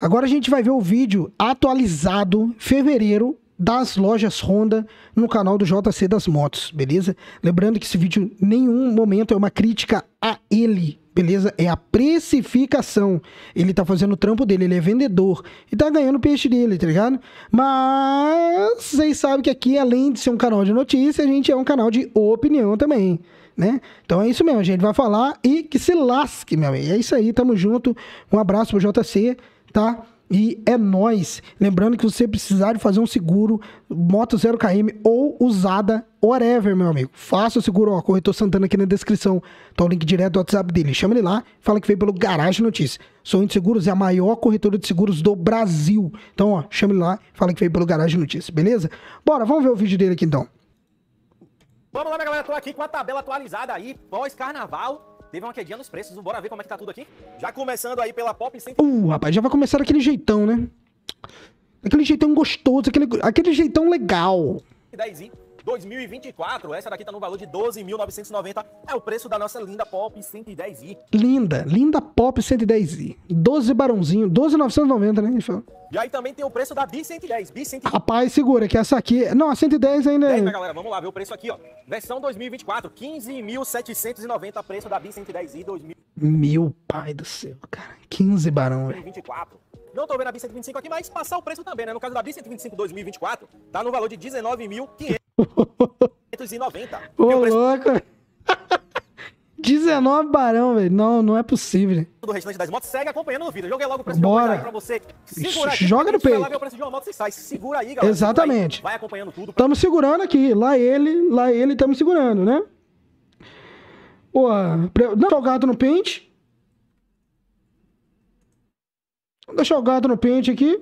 Agora a gente vai ver o vídeo atualizado, fevereiro, das lojas Honda no canal do JC das Motos, beleza? Lembrando que esse vídeo em nenhum momento é uma crítica a ele, beleza? É a precificação. Ele tá fazendo o trampo dele, ele é vendedor e tá ganhando o peixe dele, tá ligado? Mas vocês sabem que aqui, além de ser um canal de notícia, a gente é um canal de opinião também, né? Então é isso mesmo, a gente vai falar e que se lasque, meu amigo. É isso aí, tamo junto. Um abraço pro JC, tá? E é nóis. Lembrando que se você precisar de fazer um seguro, moto 0km ou usada, whatever, meu amigo. Faça o seguro, ó, Corretor Santana aqui na descrição. Tá o link direto do WhatsApp dele. Chama ele lá, fala que veio pelo Garagem Notícias. Soin Seguros é a maior corretora de seguros do Brasil. Então, ó, chama ele lá, fala que veio pelo Garagem Notícias, beleza? Bora, vamos ver o vídeo dele aqui então. Vamos lá, minha galera, tô aqui com a tabela atualizada aí, pós-carnaval. Teve uma quedinha nos preços, bora ver como é que tá tudo aqui. Já começando aí pela Pop 100. Rapaz, já vai começar daquele jeitão, né? Aquele jeitão gostoso, aquele jeitão legal. 10i 2024, essa daqui tá no valor de 12.990. É o preço da nossa linda Pop 110i. Linda Pop 110i. 12 barãozinho, 12.990, né? E aí também tem o preço da Bi 110. Bi 110. Rapaz, segura que essa aqui... Não, a 110 ainda é... galera, vamos lá ver o preço aqui, ó. Versão 2024, 15.790, preço da Bi 110i 2024. Meu pai do céu, cara. 15 barão, velho. Não tô vendo a Bi 125 aqui, mas passar o preço também, né? No caso da Bi 125 2024, tá no valor de 19.590. Ô, louco. 19 barão, velho. Não é possível. Do restante das motos, segue acompanhando no vídeo. Joguei logo o preço Bora. aí pra você segurar aqui. Joga no peito. Vai lá ver o preço de uma moto, você sai. Segura aí, galera. Exatamente. Vai acompanhando tudo. Estamos segurando aqui. Lá ele, estamos segurando, né? Pô, deixa o gato no pente. Vou deixar o gato no pente aqui.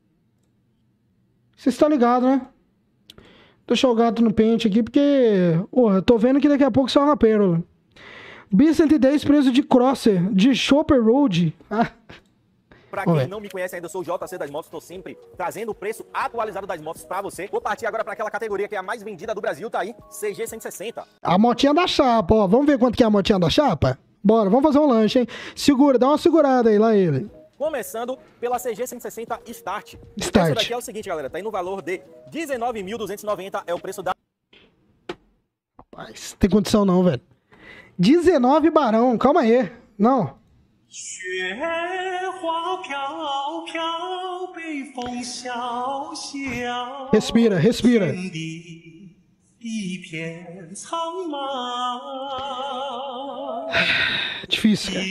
Você está ligado, né? Deixar o gato no pente aqui, porque... Porra, tô vendo que daqui a pouco sai uma pérola. Bi 110 preço de crosser, de Chopper Road. Pra quem não me conhece ainda, eu sou o JC das Motos, tô sempre trazendo o preço atualizado das motos pra você. Vou partir agora pra aquela categoria que é a mais vendida do Brasil, tá aí, CG 160. A motinha da chapa, ó. Vamos ver quanto que é a motinha da chapa? Bora, vamos fazer um lanche, hein? Segura, dá uma segurada aí, lá ele. Começando pela CG 160 Start. Start. Essa daqui é o seguinte, galera, tá aí no valor de 19.290, é o preço da... Rapaz, tem condição não, velho. 19 barão, calma aí. Não. Respira. Difícil, cara.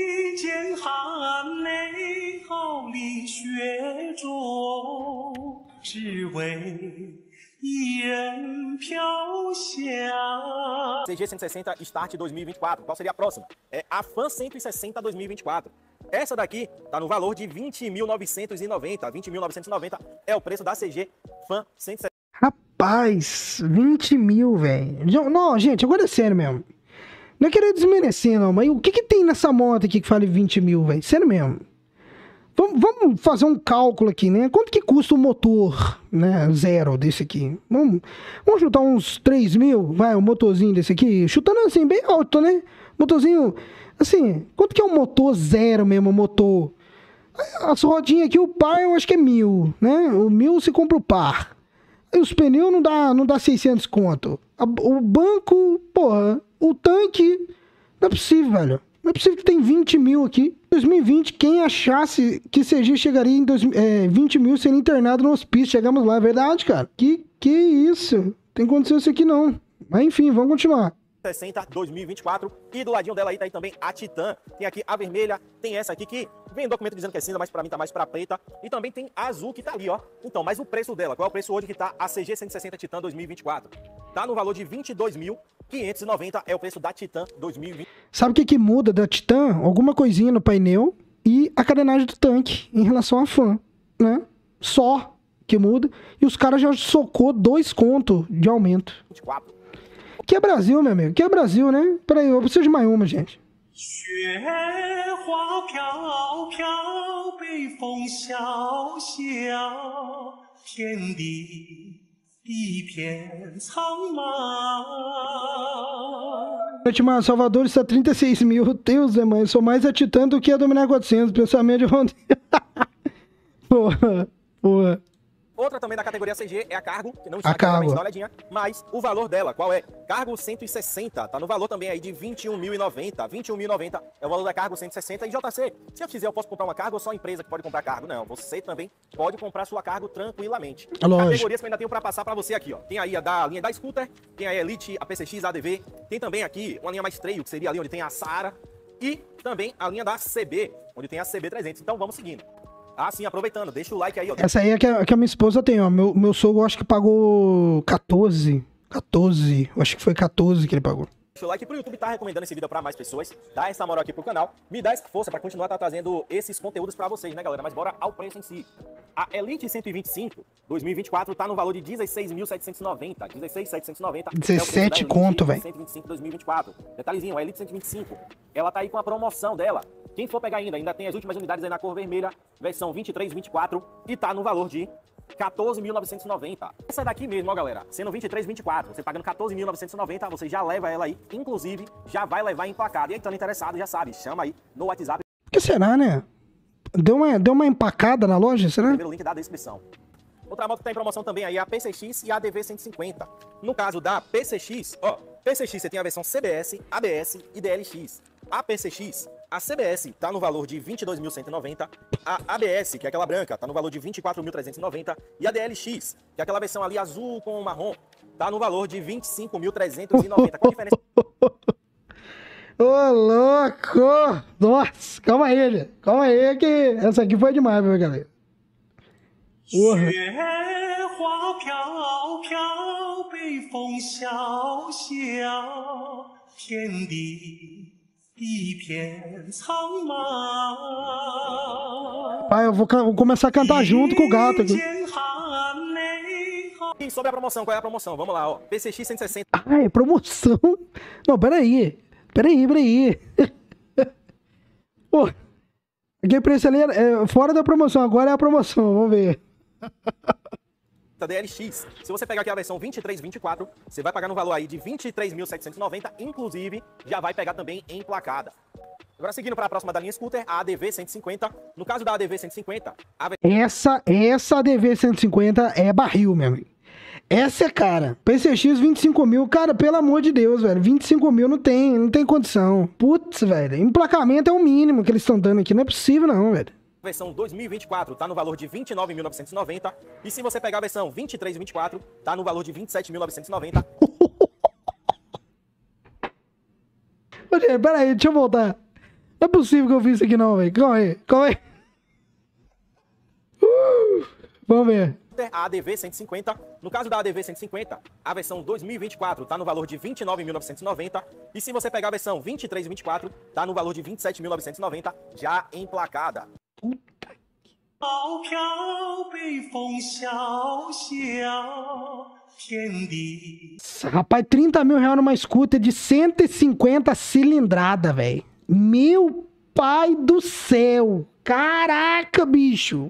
CG 160 Start 2024. Qual seria a próxima? É a Fan 160 2024. Essa daqui tá no valor de 20.990. 20.990 é o preço da CG Fan 160. Rapaz, 20 mil, velho. Não, gente, agora é sério mesmo. Não é querer desmerecer, não, mas o que tem nessa moto aqui que vale 20 mil, velho? Sério mesmo. Vamos fazer um cálculo aqui, né? Quanto que custa o motor, né? Zero desse aqui? Vamos chutar uns 3 mil, vai, o motorzinho desse aqui. Chutando assim, bem alto, né? Motorzinho, assim, quanto que é um motor zero mesmo, motor? As rodinhas aqui, o par eu acho que é 1.000, né? O 1.000 se compra o par. Aí os pneus não dá 600 conto. O banco, porra, o tanque, não é possível, velho. Não é possível que tem 20 mil aqui. 2020, quem achasse que CG chegaria em 20 mil seria internado no hospício. Chegamos lá, é verdade, cara. Que isso? Tem condição isso aqui não. Mas enfim, vamos continuar. 60 2024 e do ladinho dela aí tá aí também a Titan. Tem aqui a vermelha, tem essa aqui que vem documento dizendo que é cinza, mas pra mim tá mais pra preta. E também tem a azul que tá ali, ó. Então, mas o preço dela, qual é o preço hoje que tá a CG 160 Titan 2024? Tá no valor de 22.590, é o preço da Titan 2020. Sabe o que muda da Titan? Alguma coisinha no painel e a carenagem do tanque em relação à Fan, né? Só que muda. E os caras já socou 2 contos de aumento. 24. Que é Brasil, meu amigo. Que é Brasil, né? Peraí, eu preciso de mais uma, gente. Salvador está 36 mil. Deus, mãe. Eu sou mais a Titan do que a Dominar 400. Pensamento de ontem. a CG é a Cargo, que não está A aqui, dá Cargo. uma olhadinha, mas o valor dela, qual é? Cargo 160, tá no valor também aí de 21.090, 21.090 é o valor da Cargo 160, e JC, se eu quiser eu posso comprar uma Cargo ou só a empresa que pode comprar Cargo? Não, você também pode comprar sua Cargo tranquilamente. Lógico. Categorias que eu ainda tenho pra passar pra você aqui, ó, tem aí a da linha da Scooter, tem a Elite, a PCX, a ADV, tem também aqui uma linha mais trail, que seria ali onde tem a Saara, e também a linha da CB, onde tem a CB300, então vamos seguindo. Ah, sim, aproveitando, deixa o like aí, ó. Essa aí é que a minha esposa tem, ó. Meu sogro acho que pagou 14. Eu acho que foi 14 que ele pagou. Deixa o like pro YouTube, tá recomendando esse vídeo pra mais pessoas. Dá essa moral aqui pro canal. Me dá essa força pra continuar trazendo esses conteúdos pra vocês, né, galera? Mas bora ao preço em si. A Elite 125 2024 tá no valor de 16.790. 16.790. 17 conto, velho. 125 2024. Detalhezinho, a Elite 125. Ela tá aí com a promoção dela. Quem for pegar ainda tem as últimas unidades aí na cor vermelha, versão 23/24, e tá no valor de 14.990. Essa daqui mesmo, ó, galera, sendo 23/24, você pagando 14.990, você já leva ela aí, inclusive, já vai levar emplacada. E aí, estando interessado, já sabe, chama aí no WhatsApp. O que será, né? Deu uma empacada na loja, será? Primeiro link da descrição. Outra moto que tá em promoção também aí é a PCX e a ADV 150. No caso da PCX, ó, PCX você tem a versão CBS, ABS e DLX. A PCX, a CBS tá no valor de 22.190, a ABS, que é aquela branca, tá no valor de 24.390, e a DLX, que é aquela versão ali azul com marrom, tá no valor de 25.390. Qual a diferença? Ô, louco! Nossa, calma aí que essa aqui foi demais, meu galera. Porra. 雪花飘飘，北风萧萧，天地一片苍茫。 Pai, eu vou começar a cantar junto com o gato aqui. 见寒雷后 E sobre a promoção, qual é a promoção? Vamos lá, ó. PCX 160. Ah, é promoção? Não, peraí. Pô, aquele preço ali é fora da promoção, agora é a promoção, vamos ver. Da DLX. Se você pegar aqui a versão 23/24, você vai pagar no valor aí de 23.790, inclusive já vai pegar também emplacada. Agora seguindo para a próxima da linha Scooter, a ADV 150. No caso da ADV 150, Essa ADV 150 é barril, meu amigo. Essa é cara. PCX 25 mil, cara, pelo amor de Deus, velho. 25 mil não tem condição. Putz, velho. Emplacamento é o mínimo que eles estão dando aqui. Não é possível, não, velho. versão 2024 tá no valor de 29.990. E se você pegar a versão 23/24, tá no valor de 27.990. Ô, gente, pera aí, deixa eu voltar. Não é possível que eu fiz isso aqui, não, velho. Calma aí. Vamos ver. A ADV 150. No caso da ADV 150, a versão 2024 tá no valor de 29.990. E se você pegar a versão 23/24, tá no valor de 27.990, já emplacada. 飘飘，北风萧萧，天地。 Rapaz, 30 mil reais numa scooter de 150 cilindrada, velho. Meu pai do céu. Caraca, bicho.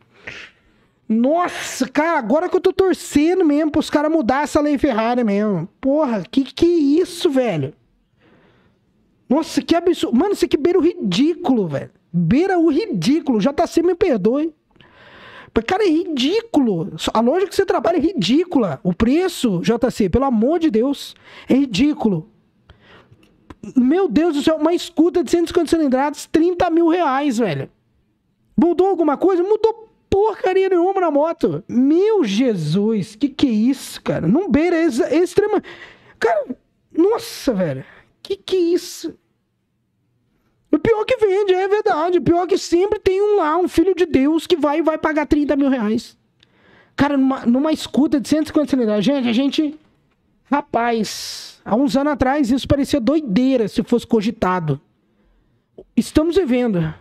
Nossa, cara, agora que eu tô torcendo mesmo pros caras mudar essa lei Ferrari mesmo. Porra, que é isso, velho? Nossa, que absurdo. Mano, isso aqui beira o ridículo, velho. Beira o ridículo. JC, me perdoe. Cara, é ridículo. A loja que você trabalha é ridícula. O preço, JC, pelo amor de Deus, é ridículo. Meu Deus do céu, uma scooter de 150 cilindradas, 30 mil reais, velho. Mudou alguma coisa? Mudou porcaria nenhuma na moto. Meu Jesus, que é isso, cara? Não beira, é extrema... Cara, nossa, velho. Que é isso? O pior que vende, é verdade. O pior que sempre tem um filho de Deus que vai pagar 30 mil reais. Cara, numa scooter de 150 cilindradas. Gente... Rapaz, há uns anos atrás isso parecia doideira se fosse cogitado. Estamos vivendo.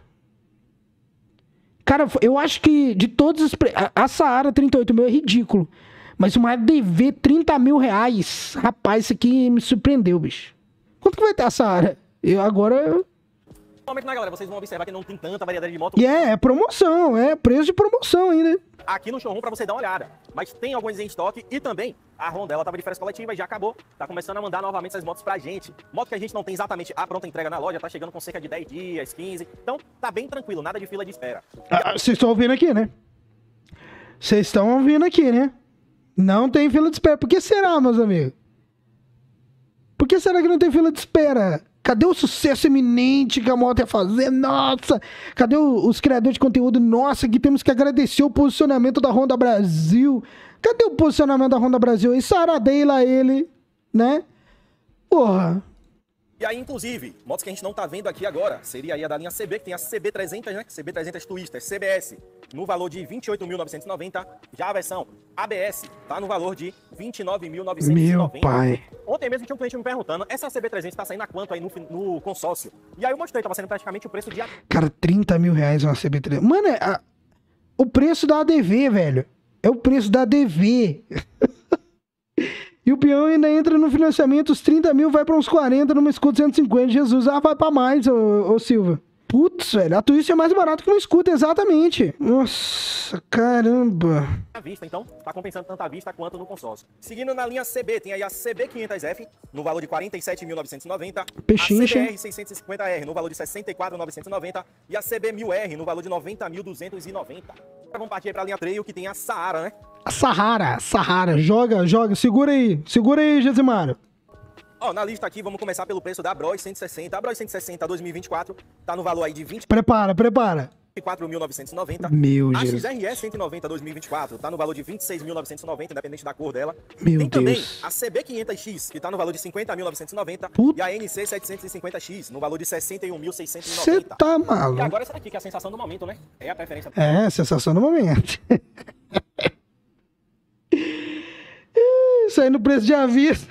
Cara, eu acho que de todos os... A Saara 38 mil é ridículo. Mas uma ADV 30 mil reais. Rapaz, isso aqui me surpreendeu, bicho. Quanto que vai ter a Saara? Agora... Normalmente, né, galera, vocês vão observar que não tem tanta variedade de moto. E é promoção, é preço de promoção ainda. Aqui no showroom pra você dar uma olhada. Mas tem algumas em estoque e também a Honda, ela tava de férias coletivas e já acabou. Tá começando a mandar novamente essas motos pra gente. Moto que a gente não tem exatamente a pronta entrega na loja, tá chegando com cerca de 10 dias, 15. Então tá bem tranquilo, nada de fila de espera. Vocês estão ouvindo aqui, né? Vocês estão ouvindo aqui, né? Não tem fila de espera. Por que será, meus amigos? Por que será que não tem fila de espera? Cadê o sucesso eminente que a moto ia fazer? Nossa! Cadê os criadores de conteúdo? Nossa, que temos que agradecer o posicionamento da Honda Brasil. Cadê o posicionamento da Honda Brasil? E Saradei lá ele, né? Porra. E aí, inclusive, motos que a gente não tá vendo aqui agora, seria aí a da linha CB, que tem a CB300, né? CB300 Twister, CBS, no valor de 28.990. Já a versão ABS tá no valor de 29.990. Meu pai. Ontem mesmo tinha um cliente me perguntando, essa CB300 tá saindo a quanto aí no consórcio? E aí eu mostrei, tava saindo praticamente o preço de... Cara, 30 mil reais uma CB300. Mano, o preço da ADV, velho. É o preço da ADV. E o peão ainda entra no financiamento, os 30 mil vai pra uns 40 numa Scooter 150. Jesus, vai pra mais, ô Silva. Putz, velho, a Twister é mais barato que uma Scooter, exatamente. Nossa, caramba. À vista, então, tá compensando tanto à vista quanto no consórcio. Seguindo na linha CB, tem aí a CB500F, no valor de 47.990. Pechincha. A CBR650R, no valor de 64.990. E a CB1000R, no valor de 90.290. Agora vamos partir aí pra linha Trail, que tem a Saara, né? A Sahara. Joga. Segura aí, Gesimaro. Ó, na lista aqui, vamos começar pelo preço da Bros 160. A Bros 160 2024 tá no valor aí de 20... Prepara. 24.990. Meu A Jesus. XRE 190 2024 tá no valor de 26.990, independente da cor dela. Meu Tem também Deus. a CB500X, que tá no valor de 50.990. Puta. E a NC 750X, no valor de Você 61.690. tá E maluco. agora essa daqui, que é a sensação do momento, né? É a preferência. É, sensação do momento. Isso aí no preço de aviso.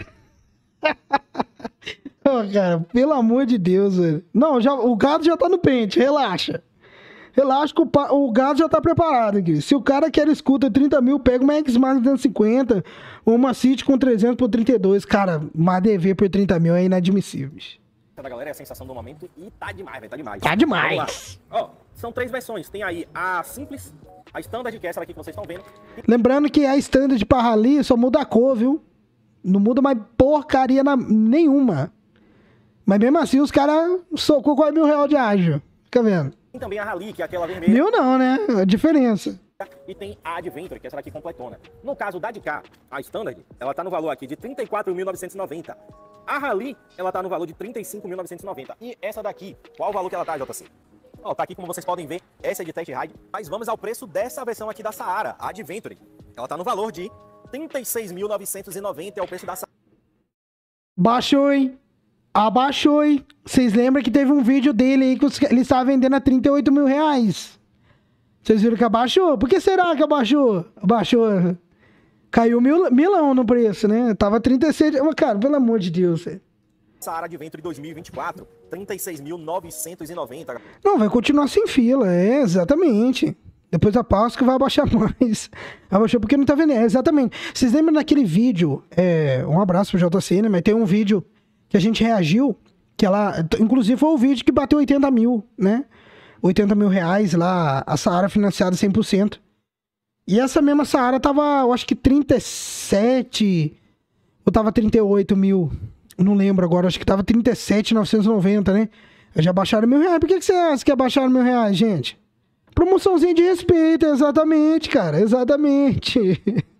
Oh, cara, pelo amor de Deus, velho. Não, o gado já tá no pente, relaxa. Relaxa que o gado já tá preparado aqui. Se o cara quer escuta 30 mil, pega uma X-Max 250 ou uma City com 300 por 32. Cara, uma ADV por 30 mil é inadmissível, bicho. Da galera é a sensação do momento e tá demais, velho, tá demais. Tá demais. Vamos lá. Ó, são 3 versões. Tem aí a simples, a standard, que é essa aqui que vocês estão vendo. Lembrando que a standard pra rally só muda a cor, viu? Não muda mais porcaria nenhuma. Mas mesmo assim, os caras socou quase R$1.000 de ágio. Fica vendo? Tem também a Rally, que é aquela vermelha. Mil não, né? A diferença. E tem a Adventure, que é essa daqui completona. No caso da de cá, a Standard, ela tá no valor aqui de 34.990. A Rally, ela tá no valor de 35.990. E essa daqui, qual o valor que ela tá, JC? Ó, tá aqui como vocês podem ver, essa é de test ride. Mas vamos ao preço dessa versão aqui da Saara, a Adventure. Ela tá no valor de 36.990, é o preço da Saara. Baixou, hein? Abaixou, hein? Vocês lembram que teve um vídeo dele aí que ele estava vendendo a 38 mil reais. Vocês viram que abaixou? Por que será que abaixou? Abaixou. Caiu milão no preço, né? Tava 36... Cara, pelo amor de Deus. Saara Adventure 2024, 36.990. Não, vai continuar sem fila. É, exatamente. Depois da Páscoa vai abaixar mais. Abaixou porque não tá vendendo. É, exatamente. Vocês lembram daquele vídeo? Um abraço pro JC, né? Mas tem um vídeo que a gente reagiu, que ela... Inclusive foi o vídeo que bateu 80 mil, né? 80 mil reais lá, a Saara financiada 100%. E essa mesma Saara tava, eu acho que 37, ou tava 38 mil, não lembro agora, acho que tava 37.990, né? Já baixaram R$1.000. Por que você acha que abaixaram R$1.000, gente? Promoçãozinha de respeito, exatamente, cara, exatamente.